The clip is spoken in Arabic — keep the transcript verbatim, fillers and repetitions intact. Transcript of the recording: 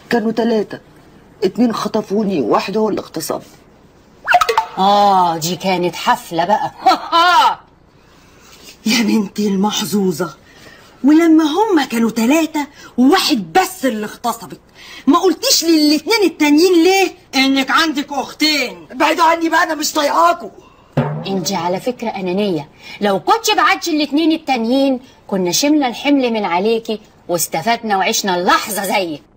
كانوا ثلاثة، اتنين خطفوني وواحد هو اللي اغتصبني. اه دي كانت حفلة بقى. يا بنتي المحظوظة، ولما هما كانوا ثلاثة وواحد بس اللي اغتصبت ما قلتيش للاتنين التانيين ليه انك عندك اختين؟ بعيدوا عني بقى، انا مش طايقاكوا. انت على فكرة انانية، لو كنتش بعتش الاتنين التانيين كنا شمنا الحمل من عليكي واستفدنا وعشنا اللحظة زيك.